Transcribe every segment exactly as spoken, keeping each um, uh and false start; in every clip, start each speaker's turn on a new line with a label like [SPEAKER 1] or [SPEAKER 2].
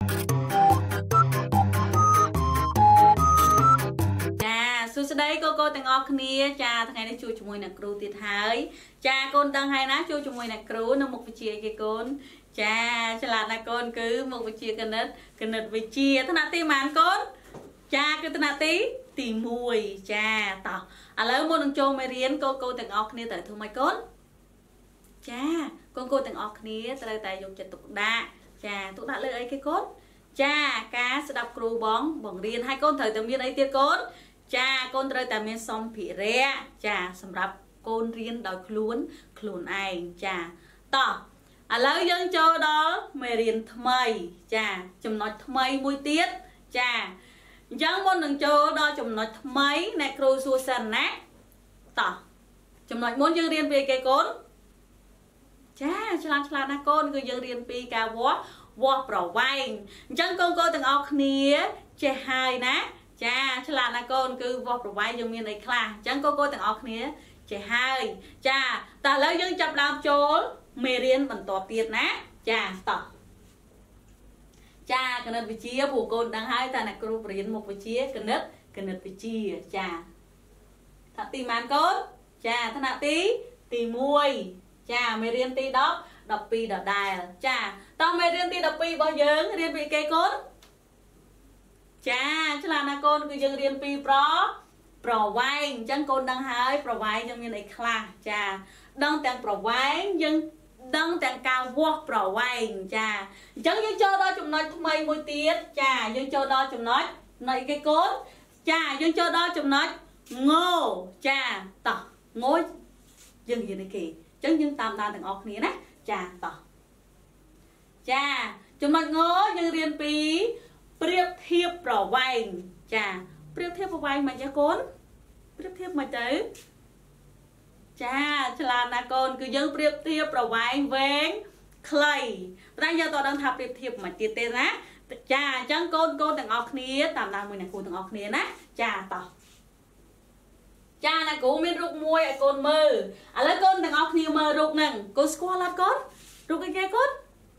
[SPEAKER 1] សួស្តីកូកូទាំងអស់គ្នាចាថ្ងៃនេះជួយជាមួយអ្នកគ្រូទៀតហើយចាកូនដឹងហើយណាជួយជាមួយអ្នកគ្រូនៅមុខវិជ្ជាគេកូនចាឆ្លាតណាស់កូនគឺមុខវិជ្ជាគណិតគណិតវិទ្យាថ្នាក់ទីប៉ុន្មានកូនចាគឺថ្នាក់ទីទីមួយចាតោះឥឡូវមុននឹងចូលមេរៀនកូកូទាំងអស់គ្នាត្រូវធ្វើម៉េចកូនចាកូនកូទាំងអស់គ្នាត្រូវតែយកចិត្តទុកដាក់ចាទុកដាក់លើអីគេកូនចាការស្ដាប់គ្រូបងបង្រៀនឲ្យកូនត្រូវតែមានអីទៀតកូនចាកូនត្រូវតែមានសម្ភារៈចាសម្រាប់កូនរៀនដោយខ្លួនខ្លួនឯងចាតោះឥឡូវយើងចូលដល់មេរៀនថ្មីចាចំណុចថ្មីមួយទៀតចាអញ្ចឹងមុននឹងចូលដល់ចំណុចថ្មីអ្នកគ្រូសួរសិនណាតោះចំណុចមុនយើងរៀនពីគេកូនចាឆ្លាតឆ្លាតណាស់កូនគឺយើងរៀនពីការវាស់វាស់ប្រវែងអញ្ចឹងកូនកូនទាំងអស់គ្នាចេះហើយណាចាឆ្លាតណាស់កូនគឺវាស់ប្រវែងយើងមានអីខ្លះអញ្ចឹងកូនកូនទាំងអស់គ្នាចេះហើយចាតោះឥឡូវយើងចាប់ដើមចូលមេរៀនបន្តទៀតណាចាតោះចាគណិតវិទ្យាព្រោះកូនដឹងហើយតើអ្នកគ្រូបរៀនមុខវិជ្ជាគណិតគណិតវិទ្យាចាថ្នាក់ទីប៉ុន្មានកូនចាថ្នាក់ទីទីមួយចាមេរៀនទីដប់ដប់ពីរដដែលចាតោះមេរៀនទីដប់ពីររបស់យើងរៀនពីគេកូនចាឆ្លាតណាស់កូនគឺយើងរៀនពីប្រប្រវែងអញ្ចឹងកូនដឹងហើយប្រវែងយើងមានអីខ្លះចាដឹងទាំងប្រវែងយើងដឹងទាំងការវាស់ប្រវែងចាអញ្ចឹងយើងចូលដល់ចំណុចថ្មីមួយទៀតចាយើងចូលដល់ចំណុចណៃគេកូនចាយើងចូលដល់ចំណុចងចាតោះងយើងរៀនអីគេអញ្ចឹងយើងតាមដានទាំងអស់គ្នាណាចាតោះចាចំណុចងយើងរៀនពីប្រៀបធៀបប្រវែងចាប្រៀបធៀបប្រវែងមិនចាកូនប្រៀបធៀបមិនទៅចាឆ្លាតណាស់កូនគឺយើងប្រៀបធៀបប្រវែងវែងខ្លីតែយើងតើដឹងថាប្រៀបធៀបមិនទៀតទេណាចាអញ្ចឹងកូនកូនទាំងអស់គ្នាតាមដានមួយអ្នកគ្រូទាំងអស់គ្នាណាចាតោះចាអ្នកគ្រូមានរូបមួយឲ្យកូនមើលឥឡូវកូនទាំងអស់គ្នាមើលរូបហ្នឹងកូនស្គាល់អត់កូនរូបអីគេកូន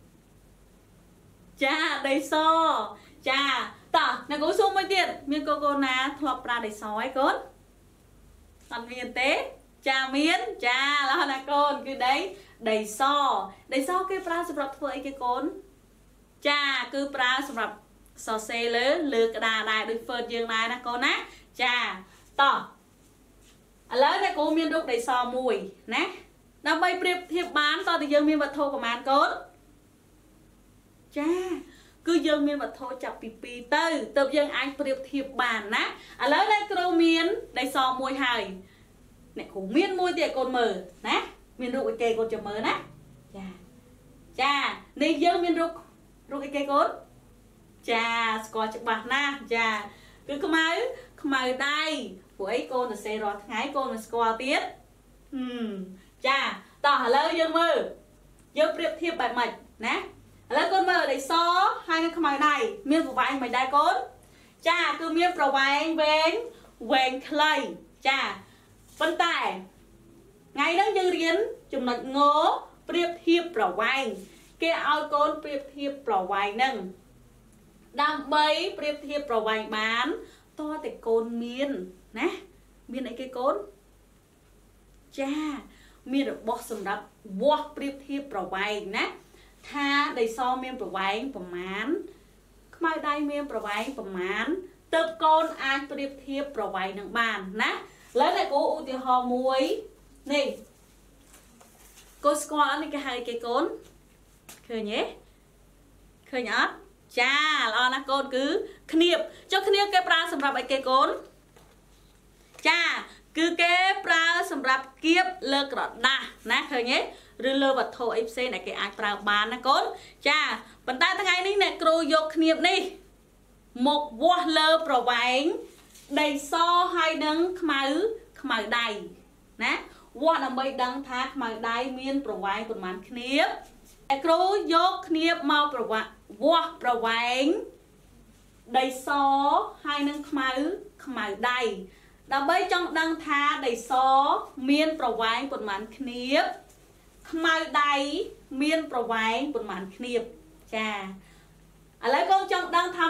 [SPEAKER 1] ចាដីសចាតោះអ្នកគ្រូសួរមួយទៀតមានកូនកូនណាធ្លាប់ប្រើដីសហើយកូនអត់មានទេចាមានចាឡោះណាកូនគឺដីដីសដីសគេប្រើសម្រាប់ធ្វើអីគេកូនចាគឺប្រើសម្រាប់សរសេរលើលើក្តារដែរដូច Word យើងដែរណាកូនណាចាតោះឥឡូវអ្នកគ្រូមានរូបដីសមួយណាដើម្បីប្រៀបធៀបបានតើតើយើងមានវត្ថុប្រមាណកូនចាគឺយើងមានវត្ថុចាប់ពីពីរទៅទើបយើងអាចប្រៀបធៀបបានណាឥឡូវអ្នកគ្រូមានដីសមួយហើយអ្នកគ្រូមានមួយទៀតកូនមើលណាមានរូបអីគេកូនចាំមើលណាចាចានេះយើងមានរូបរូបអីគេកូនចាស្គាល់ច្បាស់ណាស់ចាគឺខ្មៅខ្មៅដៃព្រោះអីកូនសរសេររាល់ថ្ងៃកូនមិនស្គាល់ទៀតហឹមចាតោះឥឡូវយើងមើលយើងប្រៀបធៀបបែបម៉េចណាឥឡូវកូនមើលដីសហើយនឹងខ្មៅដៃមានប្រវែងមិនដែរកូនចាគឺមានប្រវែងវែងវែងខ្លីចាប៉ុន្តែថ្ងៃហ្នឹងយើងរៀនចំណុចងប្រៀបធៀបប្រវែងគេឲ្យកូនប្រៀបធៀបប្រវែងហ្នឹងដើម្បីប្រៀបធៀបប្រវែងបានតើតែកូនមានណាមានអីគេកូនចាមានរបស់សម្រាប់វាស់ប្រៀបធៀបប្រវែងណាថាដីសមានប្រវែងប្រមាណខ្មៅដៃមានប្រវែងប្រមាណទើបកូនអាចប្រៀបធៀបប្រវែងនឹងបានណាឥឡូវអ្នកគ្រូឧទាហរណ៍មួយនេះកូនស្គាល់នេះគេហៅគេកូនឃើញទេឃើញអត់ចាល្អណាស់កូនគឺឃ្នៀបចុះឃ្នៀបគេប្រើសម្រាប់អីគេកូនចាគឺគេប្រើសម្រាប់គៀបលើក្រដាសណាឃើញទេឬលើវត្ថុអីផ្សេងដែលគេអាចប្រើបានណាកូនចាប៉ុន្តែថ្ងៃនេះអ្នកគ្រូយកឃ្នៀបនេះមកវាស់លើប្រវែងដីសហើយនឹងខ្មៅខ្មៅដៃណាវាស់ដើម្បីដឹងថាខ្មៅដៃមានប្រវែងប្រមាណឃ្នៀបអ្នកគ្រូយកឃ្នៀបមកប្រវែងវាស់ប្រវែងដីសហើយនឹងខ្មៅខ្មៅដៃដើម្បីចង់ដឹងថាដីសមានប្រវែងប្រមាណឃ្នៀបខ្មៅដៃមានប្រវែងប្រមាណឃ្នៀបចាឥឡូវកូន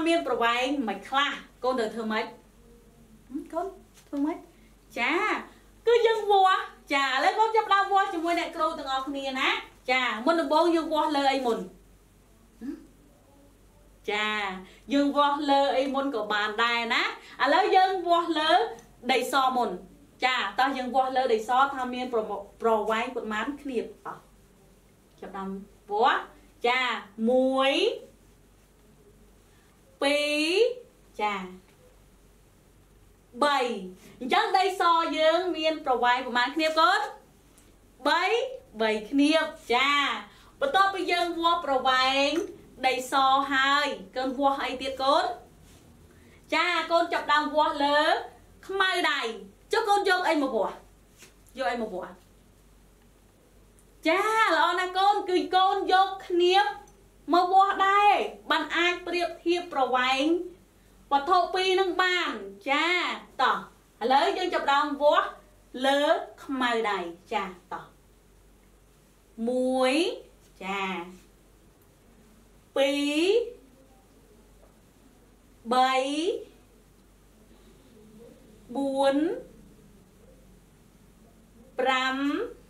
[SPEAKER 1] miênប្រវែងមិនខ្លះកូនទៅធ្វើម៉េចកូនធ្វើម៉េចចាគឺយើងវាស់ចាឥឡូវកូនចាប់ដើមវាស់ជាមួយអ្នកគ្រូទាំងអស់គ្នាណាចាមុនដំបូងយើងវាស់លើអីមុនចាយើងវាស់លើអីមុនក៏បានដែរណាឥឡូវយើងវាស់លើដីសមុនចាតោះយើងវាស់លើដីសថាមានប្រវែងប៉ុន្មានគ្នាអស់ចាប់ដើមវាស់ចាមួយពីរចាបីអញ្ចឹងដីសយើងមានប្រវែងប្រមាណគ្នាកូនបីបីគ្នាចាបន្ទាប់ពីយើងវាស់ប្រវែងដីសហើយកូនវាស់អីទៀតកូនចាកូនចាប់ដើមវាស់លើខ្មៅដៃចុះកូនយកអីមកវាស់យកអីមកវាស់ចាល្អណាស់កូនគឺកូនយកគ្នាបមកវាស់ដែរបានអាចប្រៀបធៀបប្រវែងវត្ថុពីរនឹងបានចាតោះឥឡូវយើងចាប់ដើមវាស់លើខ្មៅដៃចាតោះមួយចាពីរបីបួនប្រាំ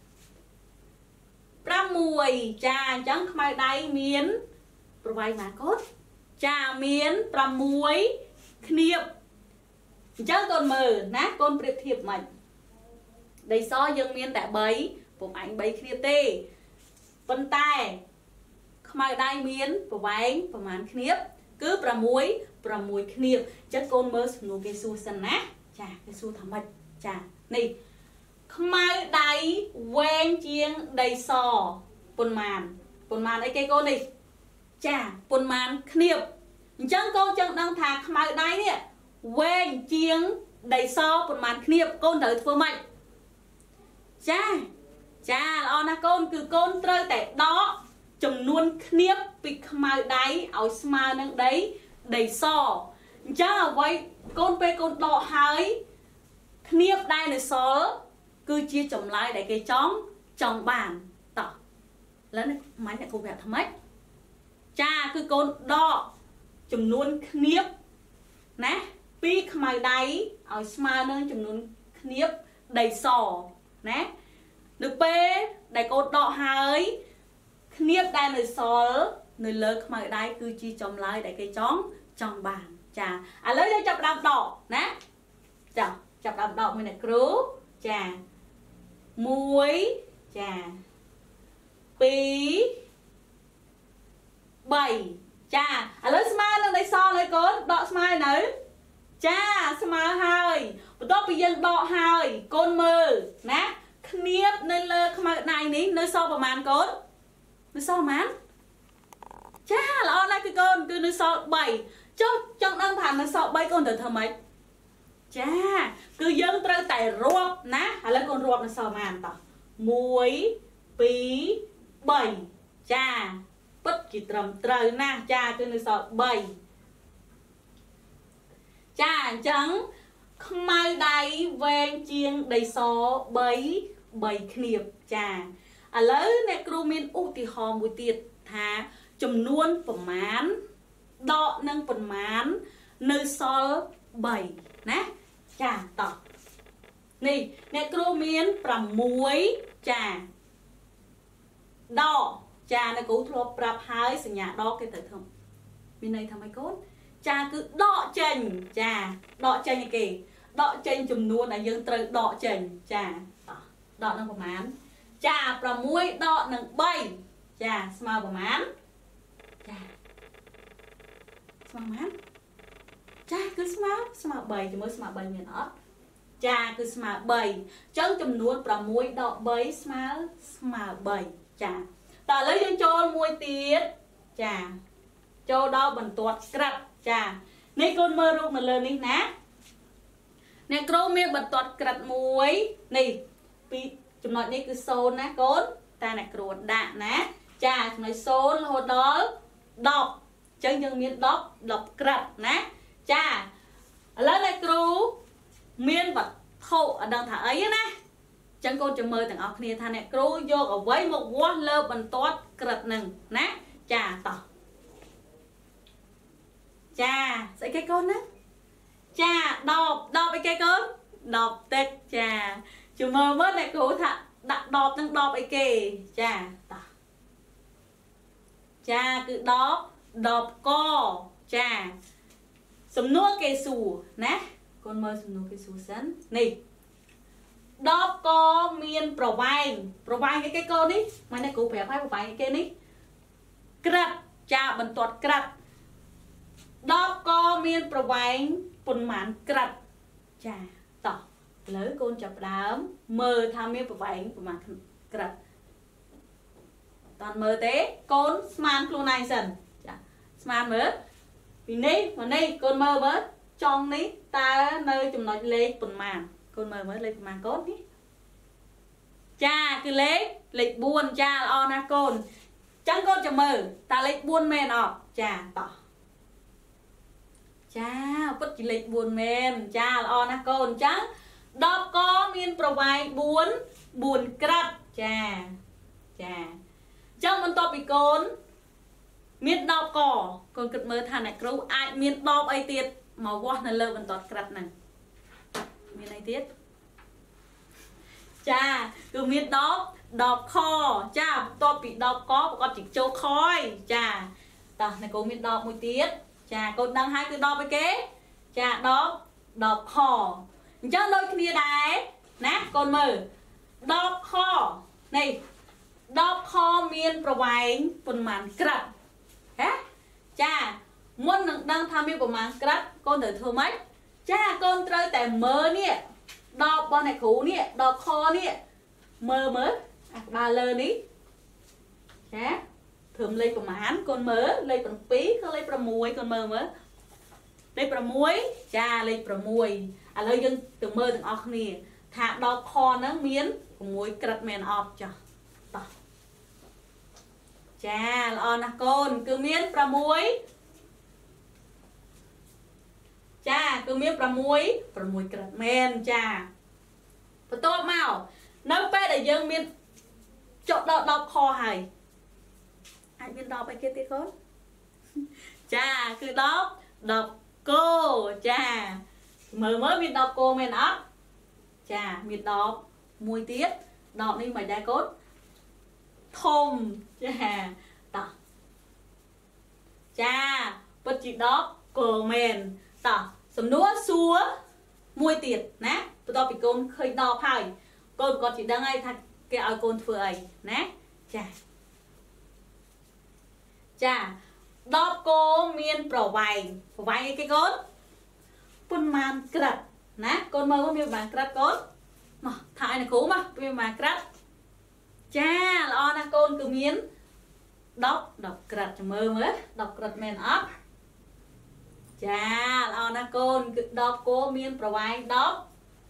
[SPEAKER 1] ប្រាំមួយចាអញ្ចឹងខ្មៅដៃមានប្រវែងណាកូនចាមានប្រាំមួយគ្នាបអញ្ចឹងកូនមើលណាកូនប្រៀបធៀបមិនដីសយើងមានតែបីពុំអញបីគ្នាទេប៉ុន្តែខ្មៅដៃមានប្រវែងប្រមាណគ្នាបគឺប្រាំមួយប្រាំមួយគ្នាបអញ្ចឹងកូនមើលសំណួរគេសួរសិនណាចាគេសួរថាម៉េចចានេះខ្មៅដៃវែងជាងដីសប៉ុន្មានប៉ុន្មានអីគេកូននេះចាប៉ុន្មានគ្នាបអញ្ចឹងកូនចង់ដឹងថាខ្មៅដៃនេះវែងជាងដីសប៉ុន្មានគ្នាបកូនត្រូវធ្វើម៉េចចាចាល្អណាស់កូនគឺកូនត្រូវតែដកចំនួនគ្នាបពីខ្មៅដៃឲ្យស្មើនឹងដីដីសអញ្ចឹងអ្វីកូនពេលកូនដកហើយគ្នាបដែលនៅសល់គឺជាចម្លើយដែលគេចង់ចង់បានតោះឥឡូវនេះម៉ាញ់អ្នកគ្រូប្រាប់ថាម៉េចចាគឺកូនដកចំនួនគ្នាបណាពីខ្មៅដៃឲ្យស្មើនឹងចំនួនគ្នាបដីសណានៅពេលដែលកូនដកហើយគ្នាបដែលនៅសល់នៅលើខ្មៅដៃគឺជាចម្លើយដែលគេចង់ចង់បានចាឥឡូវយើងចាប់ដើមដកណាចាចាប់ដើមដកមួយអ្នកគ្រូចាមួយចាពីរបីចាឥឡូវស្មើនឹងដីសហើយកូនដកស្មើនៅចាស្មើហើយបន្ទាប់ពីយើងដកហើយកូនមើលណាគ្នាបនៅលើខ្មៅដៃនេះនៅសល់ប្រមាណកូននៅសល់ប្រមាណចាល្អណាស់គឺកូនគឺនៅសល់បីចុះចង់ដឹងថានៅសល់បីកូនត្រូវធ្វើម៉េចចាគឺយើងត្រូវតែរាប់ណាឥឡូវកូនរាប់នៅសល់ប្រមាណតោះមួយពីរបីចាពិតជាត្រឹមត្រូវណាស់ចាគឺនៅសល់បីចាអញ្ចឹងខ្មៅដៃវែងជាងដីសបីបីគ្នាបចាឥឡូវអ្នកគ្រូមានឧទាហរណ៍មួយទៀតថាចំនួនប្រមាណដកនឹងប្រមាណនៅសល់បីណាចាតោះនេះអ្នកគ្រូមានប្រាំមួយចាដកចាអ្នកគ្រូធ្លាប់ប្រាប់ហើយសញ្ញាដកគេត្រូវធ្វើមានន័យថាម៉េចកូនចាគឺដកចេញចាដកចេញឯគេដកចេញចំនួនដែលយើងត្រូវដកចេញចាដកនឹងប្រមាណចាប្រាំមួយដកនឹងបីចាស្មើប្រមាណចាស្មើប្រមាណចាគឺស្មើស្មើបីជាមួយស្មើបីមានអត់ចាគឺស្មើបីអញ្ចឹងចំនួនប្រាំមួយដកបីស្មើស្មើបីចាតើឥឡូវយើងចូលមួយទៀតចាចូលដល់បន្ទាត់ក្រិតចានេះកូនមើលរូបនៅលើនេះណាអ្នកគ្រូមានបន្ទាត់ក្រិតមួយនេះពីចំណុចនេះគឺសូន្យណាកូនតែអ្នកគ្រូដាក់ណាចាចំណុចសូន្យរហូតដល់ដប់អញ្ចឹងយើងមានដប់ដប់ក្រិតណាចាឥឡូវអ្នកគ្រូមានវត្ថុអត់ដឹងថាអីណាអញ្ចឹងកូនចាំមើលទាំងអស់គ្នាថាអ្នកគ្រូយកអ្វីមកវាស់លើបន្ទាត់ក្រិតនឹងណាចាតោះ cha sẽ cái con á cha đọp đọp cái cái con đọp tết cha chú mơ mất này cố thạ đặt đọp tăng đọp cái kề cha cha cứ đọp đọp co cha sầm nuốt cây sù nè con mơ sầm nuốt cây sù sẵn nè đọp co miên pro vai pro vai cái cái con đi mà này cố phải phải pro vai cái ní cắt cha bận tuột cắt đọp co miên pro vai bồn màn cắt cha tỏ lấy con chập đám mơ tham miên pro vai bồn màn cắt toàn mơ thế con smart luôn này dần smart mới vì này mà này con mơ mới trong ní ta nơi chúng nói lấy bồn màn con mơ mới lấy bồn màn cốt ní cha cứ lấy lịch buồn cha là on ha con chẳng con cho mơ ta lấy buồn men ọ cha tỏ cha bất chỉ lịch buồn men cha là on ha con chẳng đọc có miên provide buồn buồn cắt cha cha trong mình to bị con miên đọc cỏ con cực mơ thằng này cứu ai miên đọc ai tiết màu quá là lơ mình tọt cắt này miên ai tiết cha cứ miên đọc đọc kho cha to bị đọc có con chỉ châu khói cha ta này cô miên đọc một tiết cha con đang hai cái đọc cái kế cha đọc đọc kho chắc đôi kia đấy nè con mơ đọc kho này đọc kho miên provide phần màn cắt hả cha muốn đang tham gia của màn cắt con thử thưa mấy cha con chơi tại mơ nè đọc bọn này khủ nè đọc kho nè mơ mơ ba lơ ní hả thường lấy của màn con mơ lấy bằng phí con lấy bằng muối con mơ mơ lấy bằng muối cha lấy bằng muối à lấy dân từ mơ từng óc nè thả đọc kho nó miến của muối cắt men óc cho cha là nè con cứ miếng pra muối cha cứ miếng pra muối pra muối cật men cha và tốt màu nấu bé để dân miếng chọn đọc đọc kho hay ai miếng đọc ai kia tí con cha cứ đọc đọc cô cha mới mới miếng đọc cô men ấp cha miếng đọc muối tiết đọc đi mày đai cốt thôm cha ta cha bất chỉ đó cờ mền ta sầm núa xúa mùi tiệt nè tụi tao bị con khơi đo phải con còn chỉ đang ai thay cái áo con phơi ấy nè cha cha đo cô miên pro vay pro vay cái con con màn cật nè con mơ có miên màn cật con mà thải này cũ mà miên màn cật cha là on con cứ miến đọc đọc cật cho mơ mới đọc cật men ấp cha là on con cứ đọc cô miến provide đọc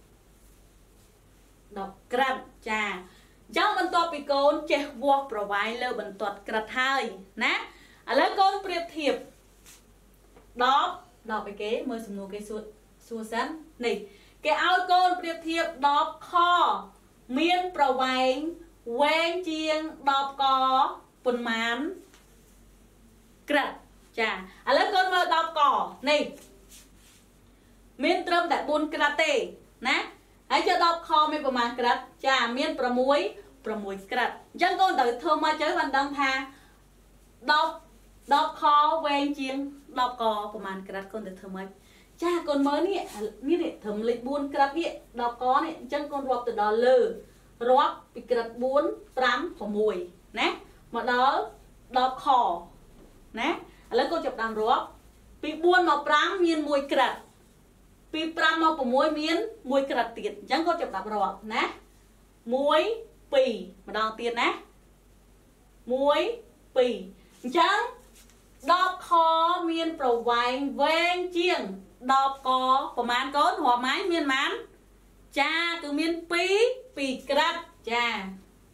[SPEAKER 1] đọc cật cha trong bên to bị con che vô provide lơ bên tuột cật hai nè à lấy con priệp thiệp đọc đọc cái kế mơ sum nô cái xua xua sẵn này cái ao con priệp thiệp đọc kho miến provide quen chiêng đọc có phần mán cật chà à lấy con mơ đọc cỏ này miên trâm tại buôn cật tê nè ấy cho đọc kho mấy phần mán cật chà miên pro muối pro muối cật chân con tự thơm mà chơi văn đăng tha đọc đọc kho quen chiêng đọc có phần mán cật con tự thơm mà cha con mới nè nè này thầm lịch buôn cật nè đọc có nè chân con rọp từ đó lơ rót bị cật bốn tám của mùi nè mà đó đọc khò nè lấy cô chụp đàm rót bị buôn mà tám miên mùi cật bị tám mà của mùi miên mùi cật tiệt chẳng có chụp đàm rót nè muối pì mà đo tiền nè muối pì chẳng đọc kho miên provide ven chiêng đọc có của mán cốt hòa máy miên mán cha cứ miên pí pì cật cha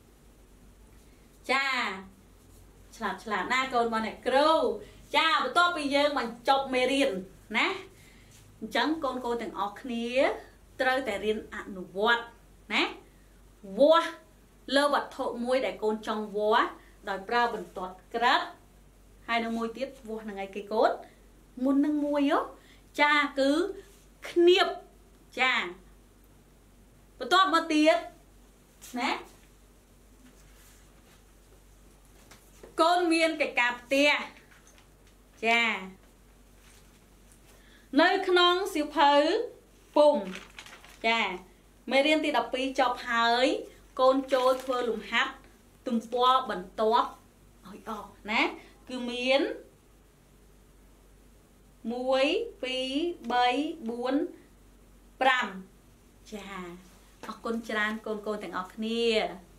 [SPEAKER 1] cha chặt chặt na con mà này kêu cha bữa to bây giờ mình chọc mê riêng nè chẳng con cô từng óc nia trời tại riêng ăn nụ vọt nè vua lơ vật thộ muối để con trong vua đòi pra bình tuột cất hai đôi môi tiết vua là ngày cây cốt មុននឹងមួយហ៎ចាគឺគ្នាបចាបន្ទាប់មកទៀតណាកូនមានកិច្ចការផ្ទះចានៅក្នុងសៀវភៅពុំចាមេរៀនទីដប់ពីរចប់ហើយកូនចូលធ្វើលំហាត់ទំព័របន្ទាប់ឲ្យអស់ណាគឺមានមួយពីរបីបួនប្រាំចាអរគុណច្រើនកូនកូនទាំងអស់គ្នា